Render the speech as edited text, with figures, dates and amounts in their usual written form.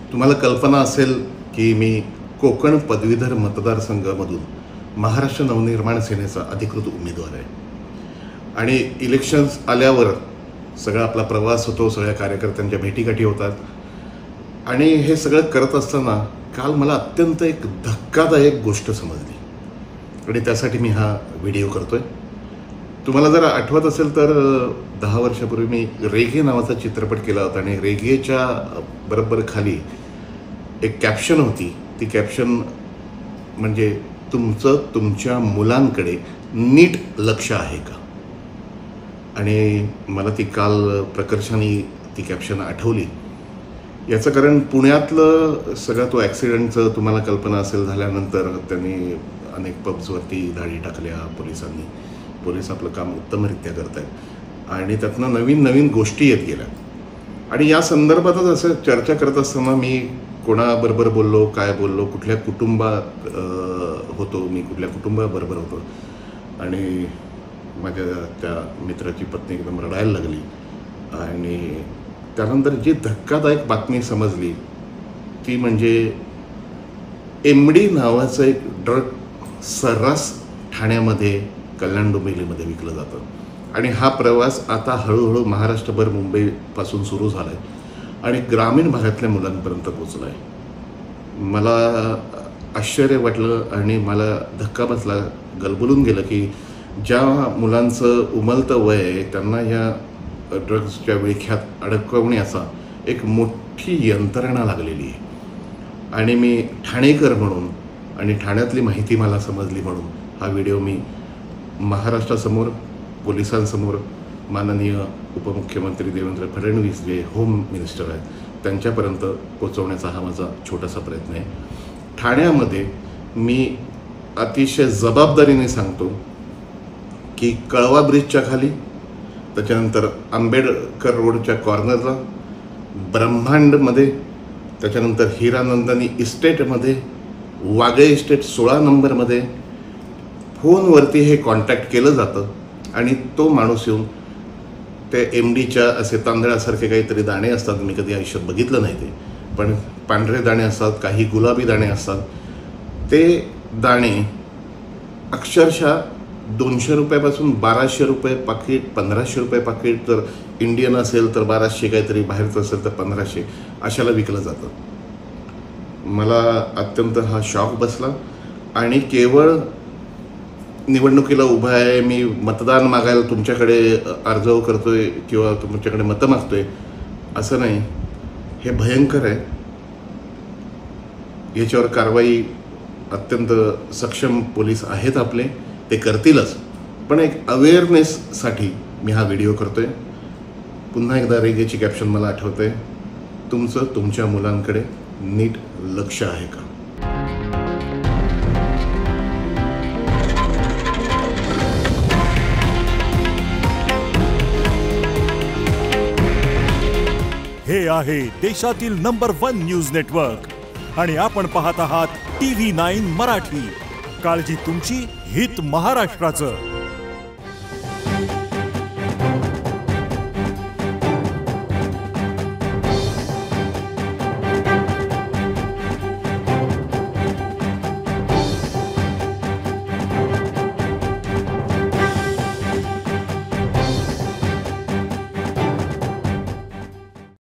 तुम्हाला कल्पना असेल की मी कोकण पदवीधर मतदारसंघामधून महाराष्ट्र नवनिर्माण सेनेचा अधिकृत उमेदवार आहे आणि इलेक्शन्स आल्यावर सगळा आपला प्रवास होतो, सगळ्या कार्यकर्त्यांच्या भेटीगाठी होतात आणि हे सगळं करत असताना काल मला अत्यंत एक धक्कादायक गोष्ट समजली आणि त्यासाठी मी हा व्हिडिओ करतोय। तुम्हाला जर आठवत असेल तर 10 वर्षापूर्वी मी रेगे नावाचा चित्रपट केला होता आणि रेगेच्या बरोबर खाली एक कॅप्शन होती। ती कॅप्शन म्हणजे तुमच्या मुलांकडे नीट लक्ष आहे का? आणि मला ती काल प्रकर्षाने ती कॅप्शन आठवली। याचं कारण पुण्यातलं सगळा तो ॲक्सिडेंटचं तुम्हाला कल्पना असेल झाल्यानंतर त्यांनी अनेक पब्सवरती धाडी टाकल्या पोलिसांनी। पोलीस आपलं काम उत्तमरित्या करत आहेत आणि त्यातनं नवीन गोष्टी येत गेल्या आणि या संदर्भातच असं चर्चा करत असताना मी कोणाबरोबर बोललो, काय बोललो, कुठल्या कुटुंबात होतो, मी कुठल्या कुटुंबाबरोबर होतो आणि माझ्या त्या मित्राची पत्नी एकदम रडायला लागली आणि त्यानंतर जी धक्कादायक बातमी समजली ती म्हणजे MD नावाचं एक ड्रग सर्रास ठाण्यामध्ये कल्याण डोंबिवलीमध्ये विकलं जातं आणि हा प्रवास आता हळूहळू महाराष्ट्रभर मुंबईपासून सुरू झाला आहे आणि ग्रामीण भागातल्या मुलांपर्यंत पोचला आहे। मला आश्चर्य वाटलं आणि मला धक्का बसला, गलबलून गेलं की ज्या मुलांचं उमलतं वय आहे त्यांना या ड्रग्सच्या विळख्यात अडकवण्याचा एक मोठी यंत्रणा लागलेली आहे आणि मी ठाणेकर म्हणून आणि ठाण्यातली माहिती मला समजली म्हणून हा व्हिडिओ मी महाराष्ट्रासमोर, पोलिसांसमोर, माननीय उपमुख्यमंत्री देवेंद्र फडणवीस जे होम मिनिस्टर आहेत त्यांच्यापर्यंत पोचवण्याचा हा माझा छोटासा प्रयत्न आहे। ठाण्यामध्ये मी अतिशय जबाबदारीने सांगतो की कळवा ब्रिजच्या खाली, त्याच्यानंतर आंबेडकर रोडच्या कॉर्नरला, ब्रह्मांडमध्ये, त्याच्यानंतर हिरानंदानी इस्टेटमध्ये, वागळे इस्टेट 16 नंबरमध्ये फोनवरती हे कॉन्टॅक्ट केलं जातं आणि तो माणूस येऊन ते MDच्या असे तांदळासारखे काहीतरी दाणे असतात, मी कधी आयुष्यात बघितलं नाही ते, पण पांढरे दाणे असतात, काही गुलाबी दाणे असतात। ते दाणे अक्षरशः 200 रुपयापासून 1200 रुपये पाकिट, 1500 रुपये पाकिट, जर इंडियन असेल तर 1200, काहीतरी बाहेरचं असेल तर 1500 अशाला विकलं जातं। मला अत्यंत हा शॉक बसला आणि केवळ निवडणुकीला उभा आहे, मी मतदान मागायला तुमच्याकडे अर्ज करतोय किंवा तुमच्याकडे मतं मागतोय असं नाही, हे भयंकर आहे। याच्यावर कारवाई अत्यंत सक्षम पोलीस आहेत आपले, ते करतीलच, पण एक अवेअरनेससाठी मी हा व्हिडिओ करतोय। पुन्हा एकदा रेगेची कॅप्शन मला आठवते, तुमच्या मुलांकडे नीट लक्ष आहे का? हे आहे देशातील नंबर 1 न्यूज नेटवर्क आणि आपण पाहत आहात TV9 मराठी। काळजी तुमची, हित महाराष्ट्राचं।